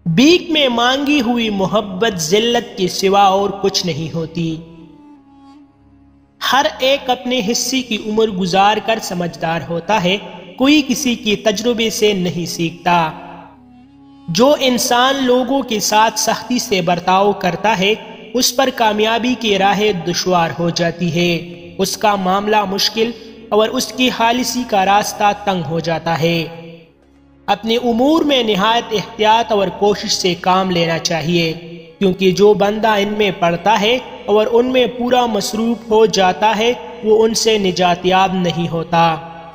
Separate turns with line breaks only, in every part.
भीख में मांगी हुई मोहब्बत जिल्लत के सिवा और कुछ नहीं होती। हर एक अपने हिस्से की उम्र गुजार कर समझदार होता है, कोई किसी के तजुर्बे से नहीं सीखता। जो इंसान लोगों के साथ सख्ती से बर्ताव करता है, उस पर कामयाबी की राहें दुश्वार हो जाती है, उसका मामला मुश्किल और उसकी खालिसी का रास्ता तंग हो जाता है। अपने उमूर में निहायत एहतियात और कोशिश से काम लेना चाहिए, क्योंकि जो बंदा इनमें पड़ता है और उनमें पूरा मसरूफ हो जाता है, वो उनसे निजात याब नहीं होता।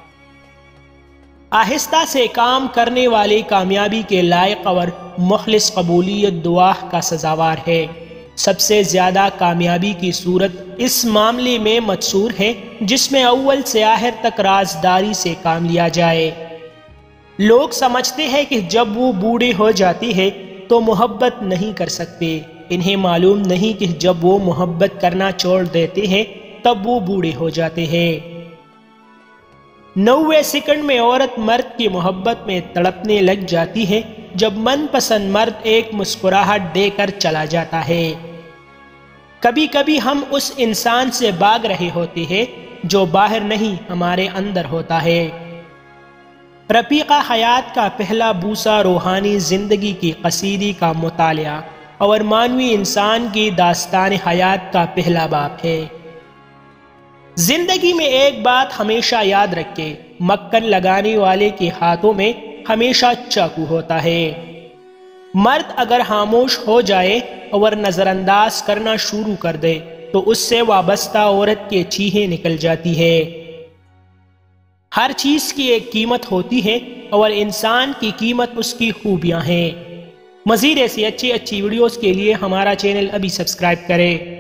आहिस्ता से काम करने वाले कामयाबी के लायक और मुखलिस कबूलियत दुआ का सजावार है। सबसे ज्यादा कामयाबी की सूरत इस मामले में मत्सूर है जिसमें अव्वल से आखिर तक राजदारी से काम लिया जाए। लोग समझते हैं कि जब वो बूढ़े हो जाती है तो मोहब्बत नहीं कर सकते। इन्हें मालूम नहीं कि जब वो मोहब्बत करना छोड़ देते हैं तब वो बूढ़े हो जाते हैं। 90 सेकंड में औरत मर्द की मोहब्बत में तड़पने लग जाती है जब मनपसंद मर्द एक मुस्कुराहट देकर चला जाता है। कभी कभी हम उस इंसान से भाग रहे होते हैं जो बाहर नहीं हमारे अंदर होता है। रफीका हयात का पहला बूसा रूहानी जिंदगी की कसीदी का मुतालिया और मानवी इंसान की दास्तान हयात का पहला बाप है। जिंदगी में एक बात हमेशा याद रखे, मक्खन लगाने वाले के हाथों में हमेशा चाकू होता है। मर्द अगर खामोश हो जाए और नजरअंदाज करना शुरू कर दे तो उससे वाबस्ता औरत के चीखें निकल जाती है। हर चीज की एक कीमत होती है और इंसान की कीमत उसकी खूबियां हैं। मजीद ऐसी अच्छी वीडियोस के लिए हमारा चैनल अभी सब्सक्राइब करें।